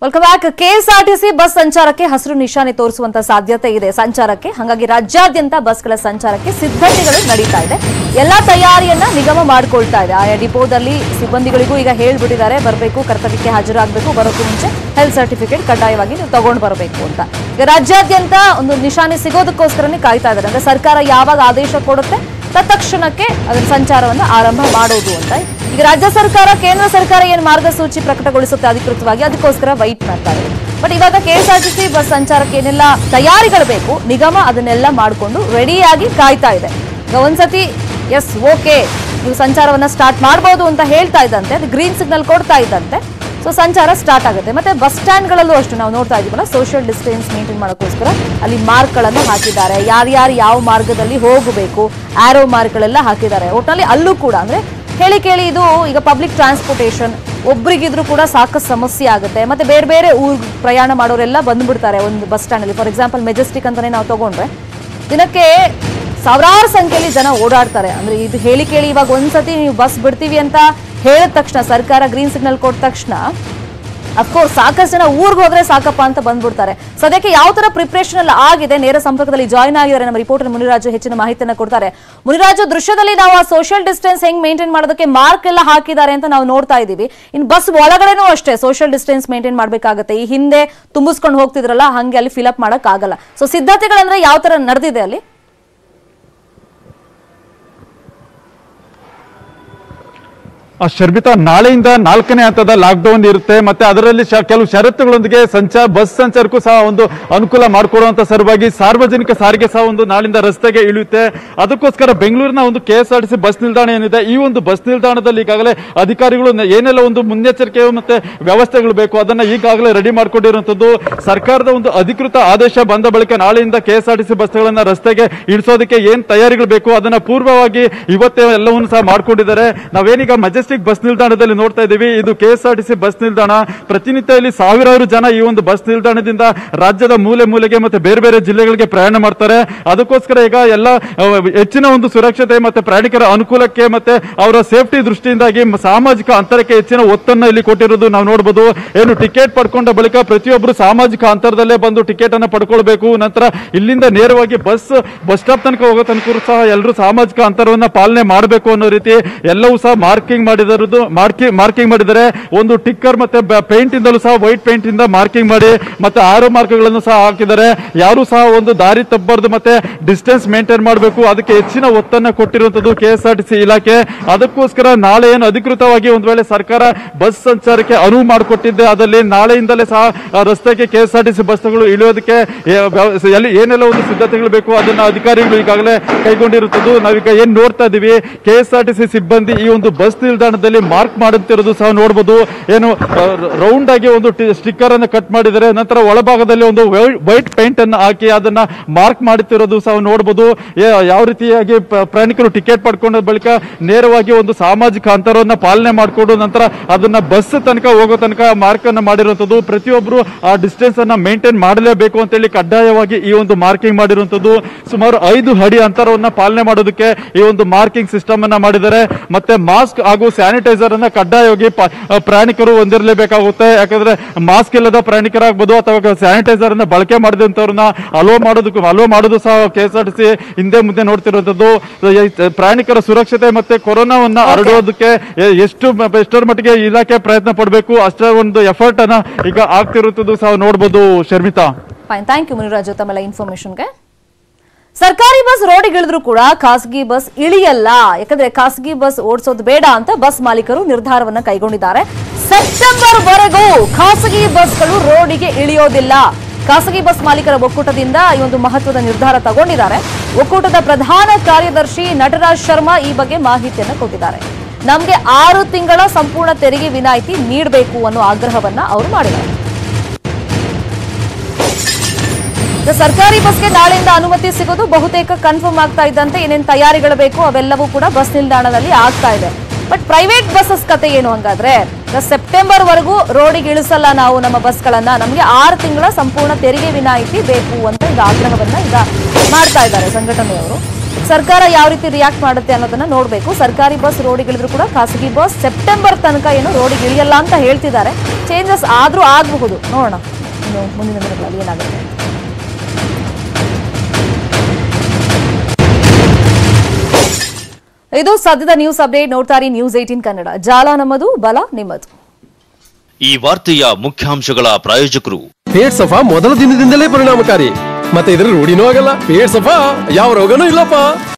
Welcome back. KSRTC bus ಸಂಚಾರಕ್ಕೆ ಹಸಿರು ನಿಶಾನೆ ತೋರಿಸುವಂತ ಸಾಧ್ಯತೆ ಇದೆ ಸಂಚಾರಕ್ಕೆ. ಹಾಗಾಗಿ ರಾಜ್ಯಾದ್ಯಂತ ಬಸ್ಗಳ ಸಂಚಾರಕ್ಕೆ ಸಿದ್ಧತೆಗಳು ನಡೀತಾ ಇದೆ. ಎಲ್ಲಾ ತಯಾರಿಯನ್ನ ನಿಗಮ ಮಾಡಿಕೊಳ್ತಾ ಇದೆ. ಆಯಾ ಡಿಪೋದಲ್ಲಿ ಸಿಬ್ಬಂದಿಗಳಿಗೂ ಈಗ ಹೇಳ್ಬಿಟ್ಟಿದ್ದಾರೆ, ಬರಬೇಕು, ಕರ್ತವ್ಯಕ್ಕೆ ಹಾಜರಾಗಬೇಕು, ಬರೋಕ್ಕೂ ಮುಂಚೆ ಹೆಲ್ತ್ ಸರ್ಟಿಫಿಕೇಟ್ ಕಡ್ಡಾಯವಾಗಿ ನೀವು ತಗೊಂಡು ಬರಬೇಕು ಅಂತ. ಈಗ ರಾಜ್ಯಾದ್ಯಂತ ಒಂದು ನಿಶಾನೆ ಸಿಗೋದಕ್ಕೋಸ್ಕರನೇ ಕಾಯ್ತಾ ಇದ್ದಾರೆ. ಅಂದ್ರೆ ಸರ್ಕಾರ ಯಾವಾಗ ಆದೇಶ ಕೊಡುತ್ತೆ ತತ್ಕ್ಷಣಕ್ಕೆ ಅದರ ಸಂಚಾರವನ್ನು ಆರಂಭ ಮಾಡೋದು ಅಂತ. ಈಗ ರಾಜ್ಯ ಸರ್ಕಾರ, ಕೇಂದ್ರ ಸರ್ಕಾರ ಏನು ಮಾರ್ಗಸೂಚಿ ಪ್ರಕಟಗೊಳಿಸುತ್ತೆ ಅಧಿಕೃತವಾಗಿ, ಅದಕ್ಕೋಸ್ಕರ ವೈಟ್ ಮಾಡ್ತಾ ಇದೆ. ಬಟ್ ಇವಾಗ ಕೆಎಸ್ಆರ್ಟಿಸಿ ಬಸ್ ಸಂಚಾರಕ್ಕೆ ಏನೆಲ್ಲ ತಯಾರಿಗಳು ಬೇಕು ನಿಗಮ ಅದನ್ನೆಲ್ಲ ಮಾಡಿಕೊಂಡು ರೆಡಿಯಾಗಿ ಕಾಯ್ತಾ ಇದೆ. ಈಗ ಒಂದ್ಸತಿ ಎಸ್ ಓಕೆ ನೀವು ಸಂಚಾರವನ್ನ ಸ್ಟಾರ್ಟ್ ಮಾಡಬಹುದು ಅಂತ ಹೇಳ್ತಾ ಇದ್ದಂತೆ, ಅದು ಗ್ರೀನ್ ಸಿಗ್ನಲ್ ಕೊಡ್ತಾ ಇದ್ದಂತೆ ಸೊ ಸಂಚಾರ ಸ್ಟಾರ್ಟ್ ಆಗುತ್ತೆ. ಮತ್ತೆ ಬಸ್ ಸ್ಟ್ಯಾಂಡ್ಗಳಲ್ಲೂ ಅಷ್ಟು ನಾವು ನೋಡ್ತಾ ಇದೀವಲ್ಲ, ಸೋಷಿಯಲ್ ಡಿಸ್ಟೆನ್ಸ್ ಮೇಂಟೈನ್ ಮಾಡೋಕ್ಕೋಸ್ಕರ ಅಲ್ಲಿ ಮಾರ್ಕ್ಗಳನ್ನು ಹಾಕಿದ್ದಾರೆ. ಯಾರ್ಯಾರು ಯಾವ ಮಾರ್ಗದಲ್ಲಿ ಹೋಗಬೇಕು, ಆರೋ ಮಾರ್ಕ್ಗಳೆಲ್ಲ ಹಾಕಿದ್ದಾರೆ. ಒಟ್ಟಿನಲ್ಲಿ ಅಲ್ಲೂ ಕೂಡ ಅಂದ್ರೆ ಹೇಳಿ ಕೇಳಿ ಇದು ಈಗ ಪಬ್ಲಿಕ್ ಟ್ರಾನ್ಸ್ಪೋರ್ಟೇಷನ್ ಒಬ್ರಿಗಿದ್ರು ಕೂಡ ಸಾಕಷ್ಟು ಸಮಸ್ಯೆ ಆಗುತ್ತೆ. ಮತ್ತೆ ಬೇರೆ ಬೇರೆ ಊರ್ ಪ್ರಯಾಣ ಮಾಡೋರೆಲ್ಲ ಬಂದ್ಬಿಡ್ತಾರೆ ಒಂದು ಬಸ್ ಸ್ಟ್ಯಾಂಡ್ ಅಲ್ಲಿ. ಫಾರ್ ಎಕ್ಸಾಂಪಲ್ ಮೆಜೆಸ್ಟಿಕ್ ಅಂತಾನೆ ನಾವು ತಗೊಂಡ್ರೆ ದಿನಕ್ಕೆ ಸಾವಿರಾರು ಸಂಖ್ಯೆಯಲ್ಲಿ ಜನ ಓಡಾಡ್ತಾರೆ. ಅಂದ್ರೆ ಇದು ಹೇಳಿ ಕೇಳಿ ಇವಾಗ ಒಂದ್ಸತಿ ನೀವು ಬಸ್ ಬಿಡ್ತೀವಿ ಅಂತ ಹೇಳಿದ ತಕ್ಷಣ, ಸರ್ಕಾರ ಗ್ರೀನ್ ಸಿಗ್ನಲ್ ಕೊಟ್ಟ ತಕ್ಷಣ ಅಫ್ಕೋರ್ಸ್ ಸಾಕಷ್ಟು ಜನ ಊರ್ಗೆ ಹೋದ್ರೆ ಸಾಕಪ್ಪ ಅಂತ ಬಂದ್ಬಿಡ್ತಾರೆ. ಸದ್ಯಕ್ಕೆ ಯಾವ ತರ ಪ್ರಿಪರೇಷನ್ ಎಲ್ಲ ಆಗಿದೆ, ನೇರ ಸಂಪರ್ಕದಲ್ಲಿ ಜಾಯ್ನ್ ಆಗಿದ್ದಾರೆ ನಮ್ಮ ರಿಪೋರ್ಟರ್ ಮುನಿರಾಜು, ಹೆಚ್ಚಿನ ಮಾಹಿತಿಯನ್ನು ಕೊಡ್ತಾರೆ. ಮುನಿರಾಜು, ದೃಶ್ಯದಲ್ಲಿ ನಾವು ಆ ಸೋಷಿಯಲ್ ಡಿಸ್ಟೆನ್ಸ್ ಹೆಂಗ್ ಮೇಂಟೈನ್ ಮಾಡೋದಕ್ಕೆ ಮಾರ್ಕ್ ಎಲ್ಲ ಹಾಕಿದ್ದಾರೆ ಅಂತ ನಾವು ನೋಡ್ತಾ ಇದೀವಿ. ಇನ್ ಬಸ್ ಒಳಗಡೆನೂ ಅಷ್ಟೇ ಸೋಷಿಯಲ್ ಡಿಸ್ಟೆನ್ಸ್ ಮೇಂಟೈನ್ ಮಾಡ್ಬೇಕಾಗತ್ತೆ. ಈ ಹಿಂದೆ ತುಂಬಿಸ್ಕೊಂಡು ಹೋಗ್ತಿದ್ರಲ್ಲ ಹಂಗೆ ಅಲ್ಲಿ ಫಿಲ್ ಅಪ್ ಮಾಡಕ್ ಆಗಲ್ಲ. ಸೊ ಸಿದ್ಧತೆಗಳಂದ್ರೆ ಯಾವ ತರ ನಡೆದಿದೆ ಅಲ್ಲಿ? ಶರ್ಮಿತಾ, ನಾಳೆಯಿಂದ 4ನೇ ಹಂತದ ಲಾಕ್ಡೌನ್ ಇರುತ್ತೆ. ಮತ್ತೆ ಅದರಲ್ಲಿ ಕೆಲವು ಷರತ್ತುಗಳೊಂದಿಗೆ ಬಸ್ ಸಂಚಾರಕ್ಕೂ ಸಹ ಒಂದು ಅನುಕೂಲ ಮಾಡಿಕೊಡುವಂತ ಸಲುವಾಗಿ ಸಾರ್ವಜನಿಕ ಸಾರಿಗೆ ಸಹ ಒಂದು ನಾಳಿಂದ ರಸ್ತೆಗೆ ಇಳಿಯುತ್ತೆ. ಅದಕ್ಕೋಸ್ಕರ ಬೆಂಗಳೂರಿನ ಒಂದು ಕೆಎಸ್ಆರ್ಟಿಸಿ ಬಸ್ ನಿಲ್ದಾಣ ಏನಿದೆ, ಈ ಒಂದು ಬಸ್ ನಿಲ್ದಾಣದಲ್ಲಿ ಈಗಾಗಲೇ ಅಧಿಕಾರಿಗಳು ಏನೆಲ್ಲ ಒಂದು ಮುನ್ನೆಚ್ಚರಿಕೆ ಮತ್ತೆ ವ್ಯವಸ್ಥೆಗಳು ಬೇಕು ಅದನ್ನ ಈಗಾಗಲೇ ರೆಡಿ ಮಾಡ್ಕೊಂಡಿರುವಂತದ್ದು. ಸರ್ಕಾರದ ಒಂದು ಅಧಿಕೃತ ಆದೇಶ ಬಂದ ಬಳಿಕ ನಾಳೆಯಿಂದ ಕೆಎಸ್ಆರ್ಟಿಸಿ ಬಸ್ಗಳನ್ನ ರಸ್ತೆಗೆ ಇಳಿಸೋದಕ್ಕೆ ಏನ್ ತಯಾರಿಗಳು ಬೇಕು ಅದನ್ನ ಪೂರ್ವವಾಗಿ ಇವತ್ತೇ ಎಲ್ಲವನ್ನು ಸಹ ಮಾಡ್ಕೊಂಡಿದ್ದಾರೆ. ನಾವೇನೀಗ ಮೆಜೆಸ್ಟಿಕ್ ಬಸ್ ನಿಲ್ದಾಣದಲ್ಲಿ ನೋಡ್ತಾ ಇದ್ದೀವಿ. ಇದು ಕೆಎಸ್ಆರ್ಟಿಸಿ ಬಸ್ ನಿಲ್ದಾಣ. ಪ್ರತಿನಿತ್ಯ ಇಲ್ಲಿ ಸಾವಿರಾರು ಜನ ಈ ಒಂದು ಬಸ್ ನಿಲ್ದಾಣದಿಂದ ರಾಜ್ಯದ ಮೂಲೆ ಮೂಲೆಗೆ ಮತ್ತೆ ಬೇರೆ ಬೇರೆ ಜಿಲ್ಲೆಗಳಿಗೆ ಪ್ರಯಾಣ ಮಾಡ್ತಾರೆ. ಅದಕ್ಕೋಸ್ಕರ ಈಗ ಎಲ್ಲ ಹೆಚ್ಚಿನ ಒಂದು ಸುರಕ್ಷತೆ ಮತ್ತೆ ಪ್ರಯಾಣಿಕರ ಅನುಕೂಲಕ್ಕೆ ಮತ್ತೆ ಅವರ ಸೇಫ್ಟಿ ದೃಷ್ಟಿಯಿಂದಾಗಿ ಸಾಮಾಜಿಕ ಅಂತರಕ್ಕೆ ಹೆಚ್ಚಿನ ಒತ್ತನ್ನು ಇಲ್ಲಿ ಕೊಟ್ಟಿರೋದು ನಾವು ನೋಡಬಹುದು. ಏನು ಟಿಕೆಟ್ ಪಡ್ಕೊಂಡ ಬಳಿಕ ಪ್ರತಿಯೊಬ್ಬರು ಸಾಮಾಜಿಕ ಅಂತರದಲ್ಲೇ ಬಂದು ಟಿಕೆಟ್ ಅನ್ನು ಪಡ್ಕೊಳ್ಬೇಕು. ನಂತರ ಇಲ್ಲಿಂದ ನೇರವಾಗಿ ಬಸ್ ಸ್ಟಾಪ್ ತನಕ ಹೋಗೋ ತನಕ ಸಹ ಎಲ್ಲರೂ ಸಾಮಾಜಿಕ ಅಂತರವನ್ನ ಪಾಲನೆ ಮಾಡಬೇಕು ಅನ್ನೋ ರೀತಿ ಎಲ್ಲವೂ ಸಹ ಮಾರ್ಕಿಂಗ್ ಮಾಡಿದ್ದಾರೆ. ಒಂದು ಟಿಕ್ಕರ್ ಮತ್ತೆ ಪೇಂಟ್ ಇಂದಲೂ ಸಹ ವೈಟ್ ಪೇಂಟ್ ಇಂದ ಮಾರ್ಕಿಂಗ್ ಮಾಡಿ ಮತ್ತೆ ಆರೋ ಮಾರ್ಕ್ಗಳನ್ನು ಸಹ ಹಾಕಿದ್ದಾರೆ. ಯಾರು ಸಹ ಒಂದು ದಾರಿ ತಪ್ಪಬಾರದು ಮತ್ತೆ ಡಿಸ್ಟೆನ್ಸ್ ಮೇಂಟೈನ್ ಮಾಡಬೇಕು, ಅದಕ್ಕೆ ಹೆಚ್ಚಿನ ಒತ್ತನ್ನ ಕೊಟ್ಟಿರುವಂತದ್ದು ಕೆಎಸ್ಆರ್ಟಿಸಿ ಇಲಾಖೆ. ಅದಕ್ಕೋಸ್ಕರ ನಾಳೆ ಏನು ಅಧಿಕೃತವಾಗಿ ಒಂದು ವೇಳೆ ಸರ್ಕಾರ ಬಸ್ ಸಂಚಾರಕ್ಕೆ ಅನುವು ಮಾಡಿಕೊಟ್ಟಿದ್ದೆ, ಅದರಲ್ಲಿ ನಾಳೆಯಿಂದಲೇ ಸಹ ರಸ್ತೆಗೆ ಕೆಎಸ್ಆರ್ಟಿಸಿ ಬಸ್ಗಳು ಇಳಿಯೋದಕ್ಕೆ ಏನೆಲ್ಲ ಒಂದು ಸಿದ್ಧತೆಗಳು ಬೇಕು ಅದನ್ನ ಅಧಿಕಾರಿಗಳು ಈಗಾಗಲೇ ಕೈಗೊಂಡಿರುತ್ತದೆ. ನಾವೀಗ ಏನ್ ನೋಡ್ತಾ ಇದೀವಿ, ಕೆಎಸ್ಆರ್ಟಿಸಿ ಸಿಬ್ಬಂದಿ ಈ ಒಂದು ಬಸ್ ನಿಲ್ದಾಣದಲ್ಲಿ ಮಾರ್ಕ್ ಮಾಡುತ್ತಿರೋದು ಸಹ ನೋಡಬಹುದು. ಏನು ರೌಂಡ್ ಆಗಿ ಒಂದು ಸ್ಟಿಕ್ಕರ್ ಅನ್ನು ಕಟ್ ಮಾಡಿದರೆ, ನಂತರ ಒಳಭಾಗದಲ್ಲಿ ಒಂದು ವೈಟ್ ಪೇಂಟ್ ಅನ್ನು ಹಾಕಿ ಅದನ್ನ ಮಾರ್ಕ್ ಮಾಡುತ್ತಿರೋದು ಸಹ ನೋಡಬಹುದು. ಯಾವ ರೀತಿಯಾಗಿ ಪ್ರಯಾಣಿಕರು ಟಿಕೆಟ್ ಪಡ್ಕೊಂಡ ಬಳಿಕ ನೇರವಾಗಿ ಒಂದು ಸಾಮಾಜಿಕ ಅಂತರವನ್ನ ಪಾಲನೆ ಮಾಡಿಕೊಂಡು ನಂತರ ಅದನ್ನ ಬಸ್ ತನಕ ಹೋಗೋ ತನಕ ಮಾರ್ಕ್ ಅನ್ನು ಮಾಡಿರುವಂತದ್ದು. ಪ್ರತಿಯೊಬ್ಬರು ಆ ಡಿಸ್ಟೆನ್ಸ್ ಅನ್ನ ಮೇಂಟೈನ್ ಮಾಡಲೇಬೇಕು ಅಂತ ಹೇಳಿ ಕಡ್ಡಾಯವಾಗಿ ಈ ಒಂದು ಮಾರ್ಕಿಂಗ್ ಮಾಡಿರುವಂತದ್ದು. ಸುಮಾರು 5 ಅಡಿ ಅಂತರವನ್ನ ಪಾಲನೆ ಮಾಡೋದಕ್ಕೆ ಈ ಒಂದು ಮಾರ್ಕಿಂಗ್ ಸಿಸ್ಟಮ್ ಅನ್ನ ಮಾಡಿದ್ದಾರೆ. ಮತ್ತೆ ಮಾಸ್ಕ್ ಹಾಗೂ ಸ್ಯಾನಿಟೈಸರ್ ಅನ್ನ ಕಡ್ಡಾಯವಾಗಿ ಪ್ರಯಾಣಿಕರು ಹೊಂದಿರಲೇಬೇಕಾಗುತ್ತೆ. ಯಾಕಂದ್ರೆ ಮಾಸ್ಕ್ ಇಲ್ಲದ ಪ್ರಯಾಣಿಕರಾಗಬಹುದು ಅಥವಾ ಸ್ಯಾನಿಟೈಸರ್ ಅನ್ನ ಬಳಕೆ ಮಾಡಿದಂತವ್ರನ್ನ ಅಲೋ ಮಾಡೋದು ಸಹ ಕೆಎಸ್ಆರ್ಟಿಸಿ ಹಿಂದೆ ಮುಂದೆ ನೋಡ್ತಿರುವಂತದ್ದು. ಪ್ರಯಾಣಿಕರ ಸುರಕ್ಷತೆ ಮತ್ತೆ ಕೊರೋನಾವನ್ನ ಹರಡುವುದಕ್ಕೆ ಎಷ್ಟರ ಮಟ್ಟಿಗೆ ಇಲಾಖೆ ಪ್ರಯತ್ನ ಪಡಬೇಕು ಅಷ್ಟರ ಒಂದು ಎಫರ್ಟ್ ಅನ್ನ ಈಗ ಆಗ್ತಿರುತ್ತದೆ ಸಹ ನೋಡಬಹುದು. ಶರ್ಮಿತಾ, ಥ್ಯಾಂಕ್ ಯು ಮುನಿರಾಜು ತಮ್ಮೆಲ್ಲ ಇನ್ಫಾರ್ಮೇಶನ್ಗೆ. ಸರ್ಕಾರಿ ಬಸ್ ರೋಡಿಗೆ ಇಳಿದ್ರು ಕೂಡ ಖಾಸಗಿ ಬಸ್ ಇಳಿಯಲ್ಲ. ಯಾಕಂದ್ರೆ ಖಾಸಗಿ ಬಸ್ ಓಡಿಸೋದು ಬೇಡ ಅಂತ ಬಸ್ ಮಾಲೀಕರು ನಿರ್ಧಾರವನ್ನ ಕೈಗೊಂಡಿದ್ದಾರೆ. ಸೆಪ್ಟೆಂಬರ್ ವರೆಗೂ ಖಾಸಗಿ ಬಸ್ಗಳು ರೋಡಿಗೆ ಇಳಿಯೋದಿಲ್ಲ. ಖಾಸಗಿ ಬಸ್ ಮಾಲೀಕರ ಒಕ್ಕೂಟದಿಂದ ಈ ಒಂದು ಮಹತ್ವದ ನಿರ್ಧಾರ ತಗೊಂಡಿದ್ದಾರೆ. ಒಕ್ಕೂಟದ ಪ್ರಧಾನ ಕಾರ್ಯದರ್ಶಿ ನಟರಾಜ್ ಶರ್ಮಾ ಈ ಬಗ್ಗೆ ಮಾಹಿತಿಯನ್ನು ಕೊಟ್ಟಿದ್ದಾರೆ. ನಮಗೆ 6 ತಿಂಗಳ ಸಂಪೂರ್ಣ ತೆರಿಗೆ ವಿನಾಯಿತಿ ನೀಡಬೇಕು ಅನ್ನೋ ಆಗ್ರಹವನ್ನ ಅವರು ಮಾಡಿದ್ದಾರೆ. ಸರ್ಕಾರಿ ಬಸ್ಗೆ ನಾಳೆಯಿಂದ ಅನುಮತಿ ಸಿಗೋದು ಬಹುತೇಕ ಕನ್ಫರ್ಮ್ ಆಗ್ತಾ ಇದ್ದಂತೆ ಏನೇನು ತಯಾರಿಗಳು ಬೇಕು ಅವೆಲ್ಲವೂ ಕೂಡ ಬಸ್ ನಿಲ್ದಾಣದಲ್ಲಿ ಆಗ್ತಾ ಇದೆ. ಬಟ್ ಪ್ರೈವೇಟ್ ಬಸ್ಸಸ್ ಕತೆ ಏನು ಹಂಗಾದ್ರೆ? ಸೆಪ್ಟೆಂಬರ್ ವರೆಗೂ ರೋಡಿಗೆ ಇಳಿಸಲ್ಲ ನಾವು ನಮ್ಮ ಬಸ್ಗಳನ್ನ, ನಮಗೆ 6 ತಿಂಗಳ ಸಂಪೂರ್ಣ ತೆರಿಗೆ ವಿನಾಯಿತಿ ಬೇಕು ಅಂತ ಈಗ ಆಗ್ರಹವನ್ನ ಈಗ ಮಾಡ್ತಾ ಇದ್ದಾರೆ ಸಂಘಟನೆಯವರು. ಸರ್ಕಾರ ಯಾವ ರೀತಿ ರಿಯಾಕ್ಟ್ ಮಾಡುತ್ತೆ ಅನ್ನೋದನ್ನ ನೋಡಬೇಕು. ಸರ್ಕಾರಿ ಬಸ್ ರೋಡಿಗಿಳಿದ್ರು ಕೂಡ ಖಾಸಗಿ ಬಸ್ ಸೆಪ್ಟೆಂಬರ್ ತನಕ ಏನು ರೋಡಿಗೆ ಇಳಿಯಲ್ಲ ಅಂತ ಹೇಳ್ತಿದ್ದಾರೆ. ಚೇಂಜಸ್ ಆದ್ರೂ ಆಗಬಹುದು, ನೋಡೋಣ ಇನ್ನು ಮುಂದಿನ ದಿನಗಳಲ್ಲಿ ಏನಾಗುತ್ತೆ. ಇದು ಸದ್ಯದ ನ್ಯೂಸ್ ಅಪ್ಡೇಟ್. ನೋಡ್ತಾರೆ ನ್ಯೂಸ್ 18 ಕನ್ನಡ. ಜಾಲ ನಮ್ಮದು, ಬಲ ನಿಮ್ಮದು. ಈ ವಾರ್ತೆಯ ಮುಖ್ಯಾಂಶಗಳ ಪ್ರಾಯೋಜಕರು ಪೇಟ್ ಸಫಾ ಮೊದಲ ದಿನದಿಂದಲೇ ಪರಿಣಾಮಕಾರಿ, ಮತ್ತೆ ಇದರ ರೂಢಿನೂ ಆಗಲ್ಲ. ಪೇಟ್ ಸಫಾ ಯಾವ ರೋಗನೂ ಇಲ್ಲಪ್ಪ.